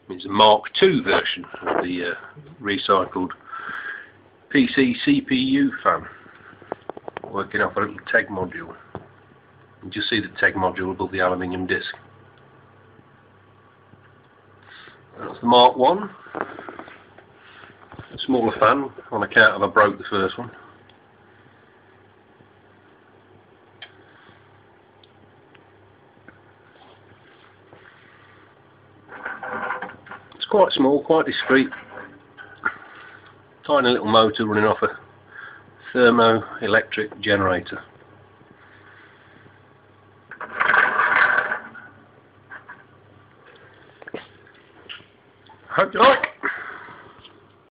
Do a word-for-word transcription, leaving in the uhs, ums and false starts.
It's a Mark two version of the uh, recycled P C C P U fan, working off a little T E G module. You just see the T E G module above the aluminium disc. That's the Mark one. A smaller fan on account of I broke the first one. It's quite small, quite discreet. Tiny little motor running off a thermoelectric generator. Hope you like